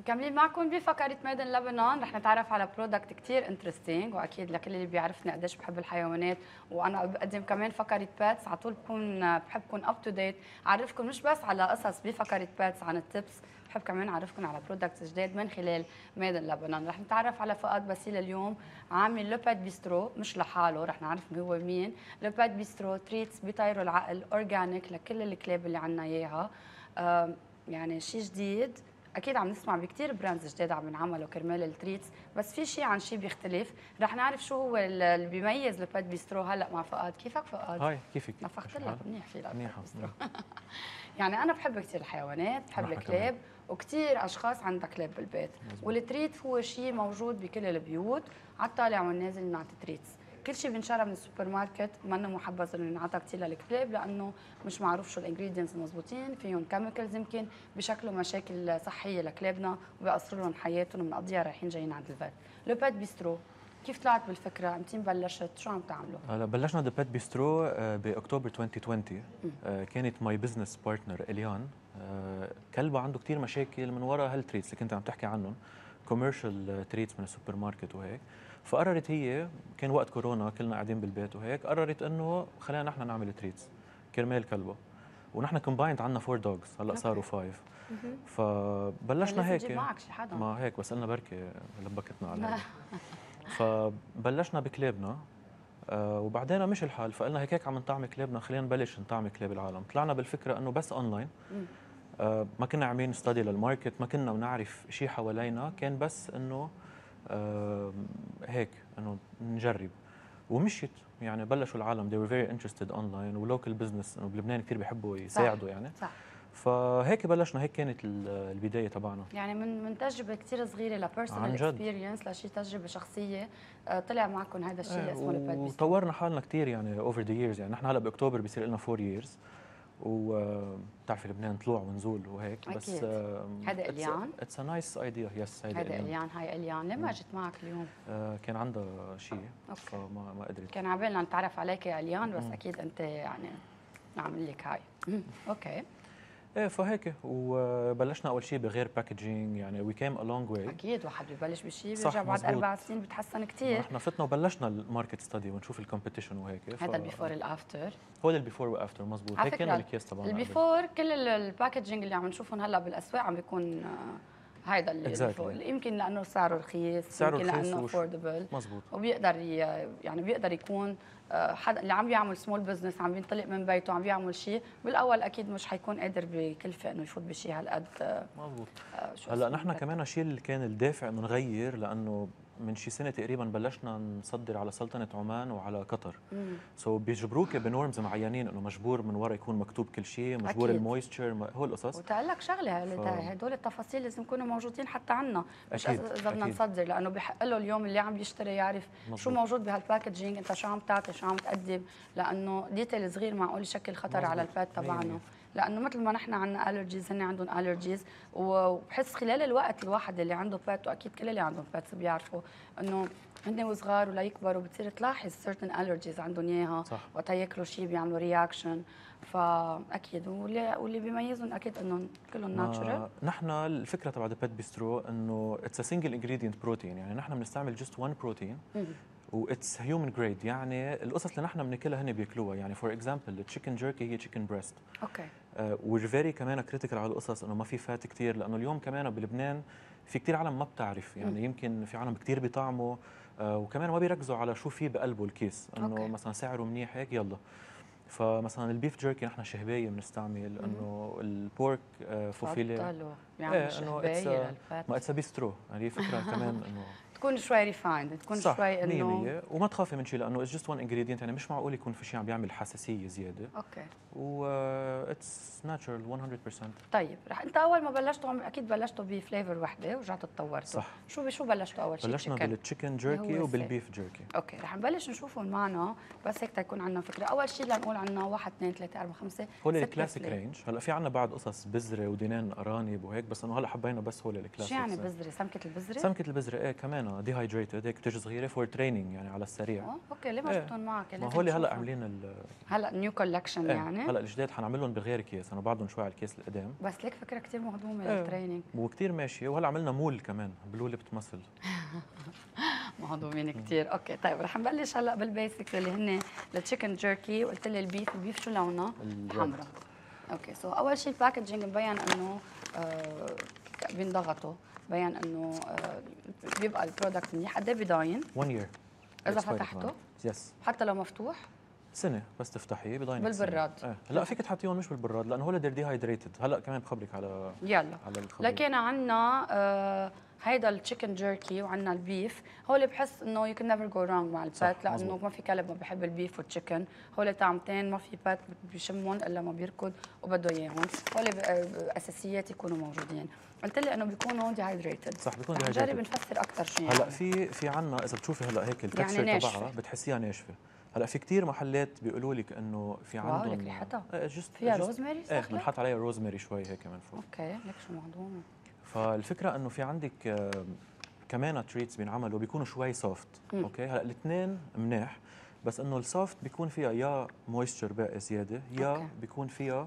مكملين معكم بفقرة ميد ان لبنان. رح نتعرف على برودكت كثير انترستينج، واكيد لكل اللي بيعرفني قديش بحب الحيوانات، وانا بقدم كمان فقرة باتس على طول بكون بحب كون اب تو ديت، اعرفكم مش بس على قصص بفقرة باتس عن التبس، بحب كمان اعرفكم على برودكتس جديد من خلال ميد ان لبنان. رح نتعرف على فؤاد باسيل اليوم، عامل لو بات بيسترو مش لحاله، رح نعرف هو مين. لو بات بيسترو تريتس بيطيروا العقل، اورجانيك لكل الكلاب اللي عنا اياها. يعني شيء جديد، اكيد عم نسمع بكثير براندز جداد عم ينعملوا كرمال التريتس، بس في شيء عن شيء بيختلف. رح نعرف شو هو اللي بيميز البات بيسترو هلا مع فؤاد. كيفك فؤاد؟ هاي كيفك؟ نفخت لك منيح في البات منيحة. بيسترو. يعني انا بحب كثير الحيوانات، بحب نحن الكلاب، كمان. وكثير اشخاص عندها كلاب بالبيت. مزبوط. والتريت هو شيء موجود بكل البيوت، على الطالع والنازل نعطي تريتس. كل شيء بينشرى من السوبر ماركت منه محبذ انه ينعطى كثير للكلاب، لانه مش معروف شو الانجريدينتس المضبوطين، فيهم كيميكلز يمكن بشكلوا مشاكل صحيه لكلابنا وبيقصروا لهم حياتهم وبنقضيها رايحين جايين عند الفيت. لو بات بيسترو كيف طلعت بالفكره؟ امتى بلشت؟ شو عم تعملوا؟ هلا بلشنا ذا بيت بيسترو باكتوبر 2020. كانت ماي بزنس بارتنر اليان، كلبها عنده كثير مشاكل من وراء هالتريتس اللي كنت عم تحكي عنهم، كوميرشال تريتس من السوبر ماركت وهيك. فقررت هي، كان وقت كورونا كلنا قاعدين بالبيت وهيك، قررت انه خلينا نحن نعمل تريتس كرمال كلبها. ونحن كومبايند عندنا 4 دوجز، هلا صاروا 5. فبلشنا لازم هيك. تجيب معك شي حدا. ما هيك بس قلنا بركي لبكتنا على هذا. فبلشنا بكلابنا، وبعدين مش الحال، فقلنا هيك عم نطعم كلابنا، خلينا نبلش نطعم كلاب العالم. طلعنا بالفكره انه بس اونلاين. ما كنا عاملين ستادي للماركت، ما كنا بنعرف شيء حوالينا، كان بس انه هيك انه نجرب. ومشيت يعني، بلشوا العالم they were very interested online، ولوكال بزنس انه بلبنان كثير بيحبوا يساعدوا يعني. صح. فهيك بلشنا، هيك كانت البدايه تبعنا. يعني من تجربه كثير صغيره لبيرسونال اكسبيرينس لشيء تجربه شخصيه، طلع معكم هذا الشيء اللي اسمه البات بيسترو. وطورنا حالنا كثير يعني اوفر ذا ييرز. يعني نحن هلا باكتوبر بيصير لنا 4 ييرز، وبتعرفي لبنان طلوع ونزول وهيك. أكيد. بس هذا اليان، اتس ا نايس ايديا. يس هذا اليان. هاي اليان ليه ما اجت معك اليوم؟ كان عندها شيء فما ما قدرت. كان عبالنا نتعرف عليك يا اليان، بس اكيد انت يعني نعمل لك هاي. اوكي. ايه فهيك، وبلشنا اول شيء بغير باكجينج، يعني وي كيم ا لونج واي. اكيد واحد ببلش بشيء بيرجع بعد 4 سنين بتحسن كثير. احنا فتنا وبلشنا الماركت ستدي ونشوف الكومبيتيشن وهيك. هذا البيفور الافتر. هو البيفور وافتر مزبوط. هيك كانوا الكيس تبعنا. البيفور كل الباكجينج اللي عم نشوفهم هلا بالاسواق عم بيكون هيدا اللي يمكن لانه سعره رخيص، يمكن لانه افوردبل مزبوط، وبيقدر يعني بيقدر يكون حدا اللي عم بيعمل سمول بزنس، عم بينطلق من بيته، عم بيعمل شيء بالاول، اكيد مش حيكون قادر بكلفه انه يفوت بشيء هالقد. مزبوط. هلا نحن كمان الشيء اللي كان الدافع انه نغير، لانه من شي سنه تقريبا بلشنا نصدر على سلطنه عمان وعلى قطر. بيجبروك بنورمز معينين، انه مجبور من ورا يكون مكتوب كل شيء، مجبور المويستشر، هو القصص. وتقول لك شغله، هدول التفاصيل لازم يكونوا موجودين حتى عنا، مش اذا بدنا نصدر، لانه بحق له اليوم اللي عم بيشتري يعرف شو موجود بهالباكجينج، انت شو عم تعطي، شو عم تقدم، لانه ديتيل صغير معقول يشكل خطر على البات تبعنا. لانه مثل ما نحن عندنا الرجيز، هن عندهم الرجيز، وبحس خلال الوقت الواحد اللي عنده بات، واكيد كل اللي عندهم باتس بيعرفوا انه هن وصغار ولا يكبروا بتصير تلاحظ certain allergies عندهم اياها، وقت ياكلوا شيء بيعملوا رياكشن. فاكيد واللي بيميزهم اكيد انهم كلهم ناتشورال. نحن الفكره تبع البات بيسترو انه اتس ا سنجل انجريدينت بروتين، يعني نحن بنستعمل جست 1 بروتين، واتس هيومن جريد. يعني القصص اللي نحن بناكلها هن بياكلوها. يعني فور اكزامبل التشيكن جيركي هي تشيكن بريست. اوكي. وير فيري كمان كريتيكال على القصص انه ما في فات كثير، لانه اليوم كمان بلبنان في كثير عالم ما بتعرف. يعني يمكن في عالم كثير بيطعموا وكمان ما بيركزوا على شو في بقلبه الكيس، انه مثلا سعره منيح هيك يلا. فمثلا البيف جيركي نحن شهبايه بنستعمل، انه البورك فوفيليه انه ما اتس بيسترو. يعني فكره كمان انه تكون شوي ريفايند، تكون شوي انه 100%. وما تخافي من شيء، لانه اتس جست 1 انجريدينت، يعني مش معقول يكون في شيء عم بيعمل حساسيه زياده. اوكي. و اتس ناتشرال 100%. طيب انت اول ما بلشتوا اكيد بلشتوا بفليفر وحده ورجعتوا تطورتوا. صح. شو بلشتوا اول شيء؟ بلشنا بالتشيكن جيركي وبالبيف جيركي. اوكي، رح نبلش نشوفهم معنا، بس هيك تكون عندنا فكره. اول شيء لنقول عنا 1 2 3 4 5 هول الكلاسيك رينج. هلا في عندنا بعد قصص بزره ودينان ارانب وهيك، بس انه هلا حبينا بس هول الكلاسيك. شو يعني بزره؟ سمكه البزره؟ سمكه البزره ايه كمان عندنا ديهايدريتد هيك بتجي صغيره فور تريننج يعني على السريع. اوكي ليه ما إيه. جبتهم معك؟ ما هول هلا عاملين هلا نيو كولكشن يعني. هلا الجداد حنعملهم بغير كيس، انا بعدهم شوي على الكيس القدام. بس ليك فكره كثير مهضومه إيه. للتريننج. وكثير ماشيه، وهلا عملنا مول كمان بلو ليبت مسل. مهضومين كثير. اوكي طيب رح نبلش هلا بالبيسكس اللي هن التشيكن جيركي. قلت لي البيف شو لونه؟ حمراء. اوكي سو اول شيء الباكجينج مبين انه بينضغطوا، مبين انه بيبقى البرودكت منيح. قد ايه بضاين؟ 1 year اذا فتحته؟ يس حتى لو مفتوح؟ سنه بس تفتحيه بضاين بالبراد. هلا فيك تحطيهم مش بالبراد لانه هول ديهايدريتد. هلا كمان بخبرك على يلا على الخبير. لكن عندنا هيدا التشيكن جيركي وعندنا البيف. هول بحس انه يو كان نيفر جو رونج مع البات، لانه ما في كلب ما بحب البيف والتشيكن. هول طعمتين ما في بات بيشمهم الا ما بيركض وبده اياهم. هول اساسيات يكونوا موجودين. قلت لي انه بيكونوا ديهايدريتد. صح بيكون ديهايدريتد. نجرب نفسر اكثر شيء. هلا في عندنا اذا بتشوفي هلا هيك التكستشر يعني تبعها بتحسيها ناشفه. هلا في كثير محلات بيقولوا لك انه في عندهم لك ريحتها جست فيها روزماري. بنحط عليها روزماري شوي هيك من فوق. اوكي ليك شو مهضومه. فالفكره انه في عندك كمان تريتس بينعملوا بيكونوا شوي سوفت. اوكي هلا الاثنين منيح، بس انه السوفت بيكون فيها يا مويستشر باقي زياده يا بيكون فيها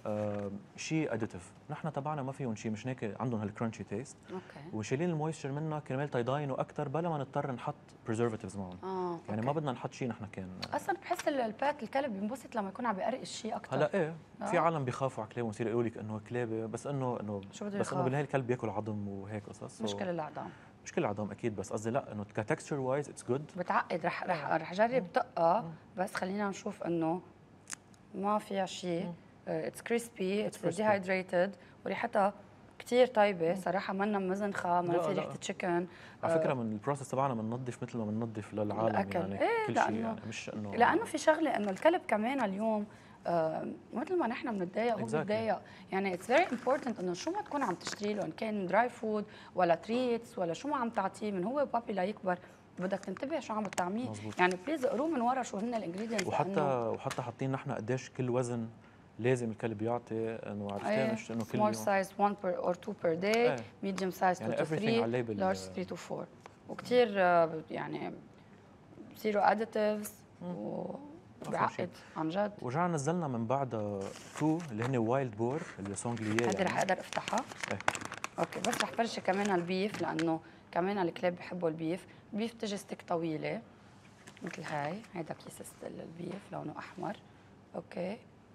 شيء اديتيف. نحن تبعنا ما فيهم شيء، مش هيك عندهم هالكرانشي تيست. اوكي وشايلين المويستشر منها كرمال تيضاينوا اكثر بلا ما نضطر نحط بريزرفاتيفز معهم. يعني ما بدنا نحط شيء نحن كان اصلا بحس البات الكلب بينبسط لما يكون عم بيقرقش شيء اكثر. هلا في عالم بيخافوا على كلاب ويصيروا يقولوا لك انه كلابه، بس انه بس انه بالنهايه الكلب بياكل عظم وهيك قصص. مش كل العظام. مش كل العظام اكيد، بس قصدي لا انه كتكستشر وايز اتس جود. بتعقد. رح جرب دقه بس خلينا نشوف انه ما فيها شيء. اتس كريسبي، اتس ديهايدريتد، وريحتها كثير طيبه صراحه. منا مزنخه، ما في ريحه تشيكن. على فكره من البروسس تبعنا بننظف مثل ما بننظف للعالم الأكل. يعني كل شيء يعني مش انه لانه في شغله انه الكلب كمان اليوم مثل ما نحن بنتضايق هو بيتضايق. يعني اتس فيري امبورتنت انه شو ما تكون عم تشتري له، ان كان دراي فود ولا تريتس ولا شو ما عم تعطيه من هو بابي ليكبر، بدك تنتبه شو عم بتعميه. يعني بليز اقروا من ورا شو هن الانجريدينتس. وحتى حاطين نحن قديش كل وزن لازم الكلب يعطي، انه عرفتي مش انه كل يوم small size 1 or 2 per day، medium size 2 يعني to 3، large 3 to 4. وكثير يعني بصيروا additives وبعقد عن جد. ورجعنا نزلنا من بعدها 2 اللي هن وايلد بور اللي سونغلييه. هذه رح اقدر افتحها. اوكي بس رح فرجي كمان البيف لانه كمان الكلاب بحبوا البيف. بيف بتجي ستيك طويله مثل هاي. هيدا كيس البيف لونه احمر. اوكي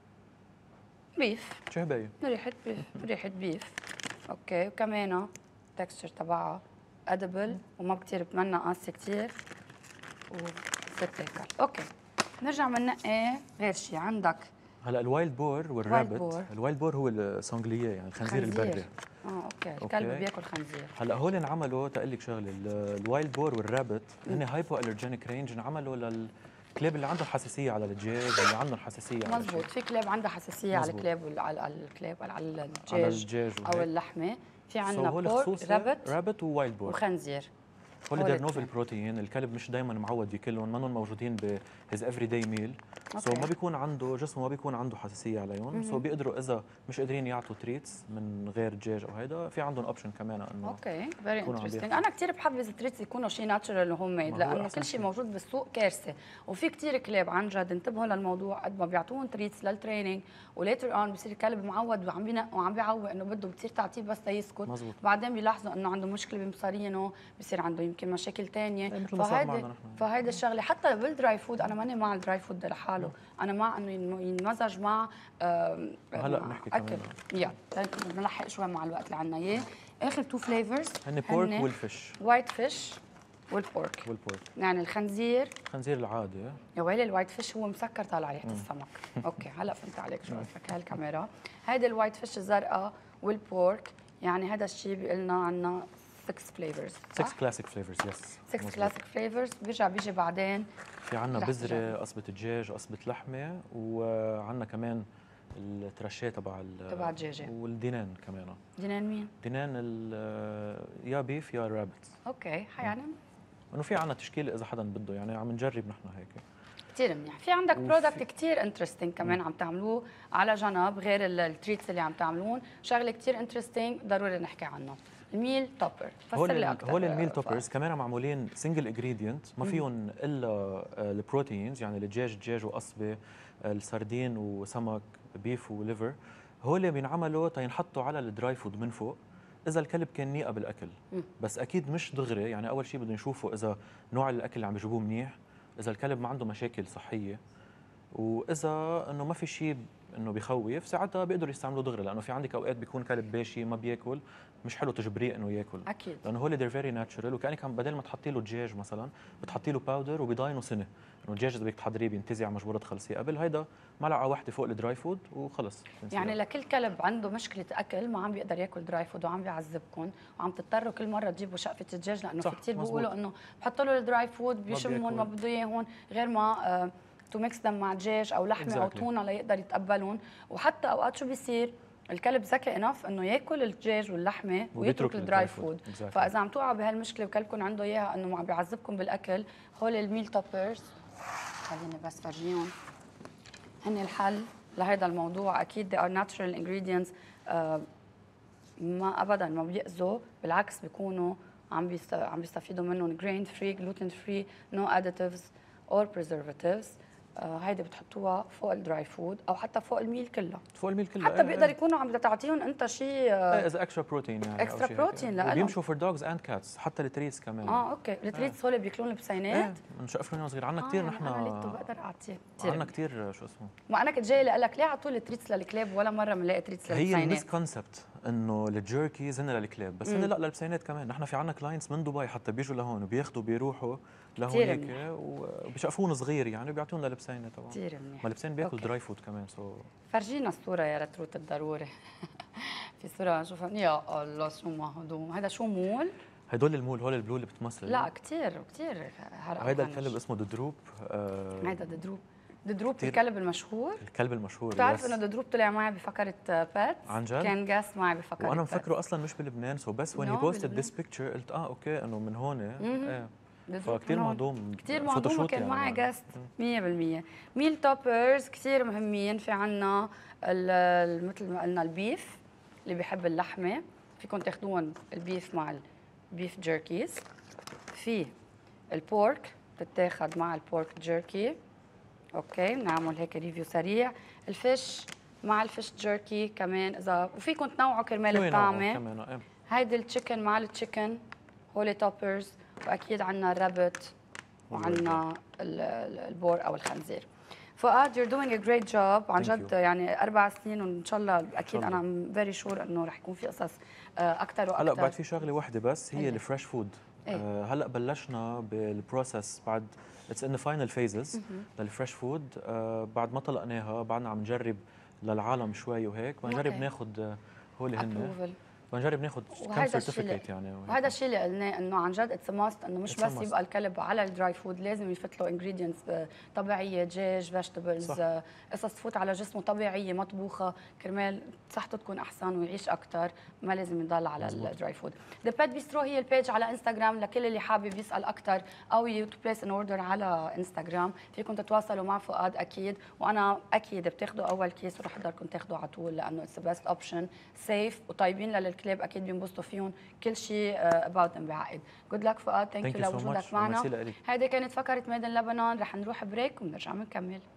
بيف شهبايه ريحه بيف. اوكي وكمان التكستشر تبعها ادبل وما كثير بتمنى قاسي كثير وبتتاكل. اوكي نرجع بننقي غير شيء. عندك هلا الوايلد بور والرابت. الوايلد بور هو السونغلييه يعني الخنزير البري. اوكي الكلب بياكل خنزير. هلا هول انعملوا تقول لك شغله الوايلد بور والرابت هن هايبو الرجينيك رينج، انعملوا الكلاب اللي عندهم حساسيه على الدجاج، اللي عندهم حساسيه على مزبوط. في كلاب عندها حساسيه على الكلاب على الدجاج او اللحمه. في عندنا بورك رابت ووايلد بور وخنزير. هول دير نوفل بروتين. الكلب مش دائما معود ياكلهم، منهم موجودين بهيز افري داي ميل. سو ما بيكون عنده جسمه ما بيكون عنده حساسيه عليهم. سو بيقدروا اذا مش قادرين يعطوا تريتس من غير دجاج او هيدا، في عندهم اوبشن كمان انه اوكي فيري انترستينج. انا كثير بحب اذا تريتس يكونوا شيء ناتشرال وهوم ميد، لانه كل شيء موجود بالسوق كارثه. وفي كثير كلاب عن جد انتبهوا للموضوع، قد ما بيعطوهم تريتس للتريننج وليتر اون بصير الكلب معود وعم بينق وعم بيعوق انه بده، بتصير تعطيه بس ليسكت. بعدين بيلاحظوا انه عنده مشكله بمصارينه، بصير عنده يمكن مشاكل ثانيه. فهيدا الشغله حتى بالدراي فود انا ماني مع الدراي فود لحاله، انا مع انه ينمزج مع هلا بنحكي كمان بدنا نلحق شوي مع الوقت اللي عندنا اياه. اخر تو فليفرز هن بورك والفيش. وايت فيش والبورك. يعني الخنزير العادي. يا ويلي الوايت فيش هو مسكر طالع ريحه السمك. اوكي هلا فهمت عليك شو قصدك. هاي الكاميرا. هيدي الوايت فيش الزرقاء والبورك. يعني هذا الشيء بيقول لنا عندنا 6 فليفرز. 6 كلاسيك فليفرز. يس 6 كلاسيك فليفرز. بيجي بعدين في عندنا بذره، قصبه دجاج، قصبه لحمه، وعندنا كمان الترشيه تبع الدجاجه والدينان كمان. دينان مين؟ دينان يا بيف يا رابت. اوكي يعني انه في عندنا تشكيل اذا حدا بده، يعني عم نجرب نحن هيك كثير منيح. في عندك برودكت كثير انترستينج كمان عم تعملوه على جنب غير التريتس اللي عم تعملون. شغله كثير انترستينج ضروري نحكي عنه الميل توبر فسر لي اكثر. هول الميل توبرز كمان معمولين سنجل انجريدينت، ما فيهم الا البروتينز، يعني الدجاج وقصبه، السردين وسمك، بيف وليفر. هول بينعملوا تينحطوا على الدراي فود من فوق اذا الكلب كان نيقه بالاكل. بس اكيد مش دغري، يعني اول شيء بدهم يشوفوا اذا نوع الاكل اللي عم بيجيبوه منيح، اذا الكلب ما عنده مشاكل صحيه، واذا انه ما في شيء انه بخوف، ساعتها بيقدروا يستعملوا دغري. لانه في عندك اوقات بيكون كلب باشي ما بياكل، مش حلو تجبريه انه ياكل. اكيد لانه هول they're very natural، وكانك عم بدل ما تحطي له دجاج مثلا بتحطي له باودر وبيضاينه سنه. انه الدجاج اذا بدك تحضريه بينتزع مجبوره تخلصيه قبل، هيدا ملعقه واحده فوق الدراي فود وخلص. يعني لكل كلب عنده مشكله اكل ما عم بيقدر ياكل دراي فود وعم بيعذبكم وعم تضطروا كل مره تجيبوا شقفه الدجاج، لانه في كثير بيقولوا انه بحطوا له الدراي فود بيشمهم ما بده اياهم غير ما تو ميكس دم مع دجاج او لحمه او تونه ليقدر يتقبلهم. وحتى اوقات شو بيصير الكلب ذكي انف انه ياكل الدجاج واللحمه ويترك الدراي فود. فاذا عم توقعوا بهالمشكله وكلبكم عنده اياها انه عم بيعذبكم بالاكل، هول الميل توبرز خليني بس فرجيهم هن الحل لهذا الموضوع. اكيد they are natural ingredients، ما ابدا ما بيأذوا، بالعكس بيكونوا عم بيستفيدوا منهم grain free gluten free no additives or preservatives. هيدي بتحطوها فوق الدراي فود او حتى فوق الميل كله. فوق الميل كله حتى بيقدر يكونوا عم تعطيهم انت شيء اذا اكسترا بروتين، يعني اكسترا بروتين لانه بيمشوا فور دوجز اند كاتس، حتى التريتس كمان. اوكي التريتس هول بياكلون البسينات. بنشقف لهم صغير عنا كثير نحن. انا بقدر اعطيه كثير، عنا كثير شو اسمه. ما انا كنت جاي لأقول لك ليه على طول التريتس للكلاب ولا مره بنلاقي تريتس للبسينات. هي المس كونسبت انه الجيركيز هن للكلاب، بس هن لا للبسينات كمان. نحن في عنا كلاينتس من دبي حتى بيجوا لهون وبياخذوا بيروحوا لهونيك وبيشقفون صغير يعني وبيعطونا للبسينه طبعا. كثير منيح. ما البسين بياكل دراي فود كمان. فرجينا الصوره يا رتروت الضروري. في صوره نشوفها. يا الله شو مهضوم هذا، شو مول؟ هدول المول، هول البلو اللي بتمثل. لا كثير هيدا الكلب اسمه ددروب. هيدا ددروب الكلب المشهور. الكلب المشهور. بتعرف انه ددروب طلع معي بفقره بات؟ عن جد؟ كان جاس معي بفقره وانا مفكره اصلا مش بلبنان، بس when he posted this picture قلت اوكي انه من هون. فكتير مهضوم، كثير مهضوم. كان معي جاست 100%. ميل توبرز كثير مهمين. في عنا مثل ما قلنا البيف اللي بيحب اللحمه، فيكم تاخذون البيف مع البيف جيركيز. في البورك بتتاخذ مع البورك جيركي. اوكي بنعمل هيك ريفيو سريع. الفيش مع الفيش جيركي كمان اذا، وفيكم تنوعوا كرمال الطعمه. هيدي التشيكن مع التشيكن، هولي توبرز. واكيد عندنا الرابت وعندنا البور او الخنزير. فؤاد you're doing a great job عن جد. يعني 4 سنين وان شاء الله اكيد انا فيري شور انه رح يكون في قصص اكثر واكثر. هلا بعد في شغله واحده بس هي الفريش فود. هلا بلشنا بالبروسس بعد اتس ان فاينل فيزز للفريش فود. بعد ما طلقناها بعدنا عم نجرب للعالم شوي وهيك، ونجرب ناخذ هول هن ونجرب ناخذ كم سيرتيفيكيت يعني. وهذا الشيء اللي قلناه انه عن جد اتس ماست، انه مش بس يبقى الكلب على الدراي فود، لازم يفت له انجريدينتس طبيعيه، دجاج، فيجيتابلز، قصص تفوت على جسمه طبيعيه مطبوخه كرمال صحته تكون احسن ويعيش اكثر، ما لازم يضل على الدراي فود. ذا بيت بيسترو هي البيج على انستغرام لكل اللي حابب يسال اكثر او تو بليس ان اوردر على انستغرام. فيكم تتواصلوا مع فؤاد اكيد، وانا اكيد بتاخذوا اول كيس ورح اقدركم تاخذوا على طول لانه اتس ذا بيست اوبشن، سيف وطيبين للكلاب اكيد بينبسطوا فيهم، كل شيء اباوت ذم بعقد. جود لك فؤاد، ثانك يو لوجودك معنا. هيدي كانت فقره ميد ان لبنان، رح نروح بريك وبنرجع بنكمل.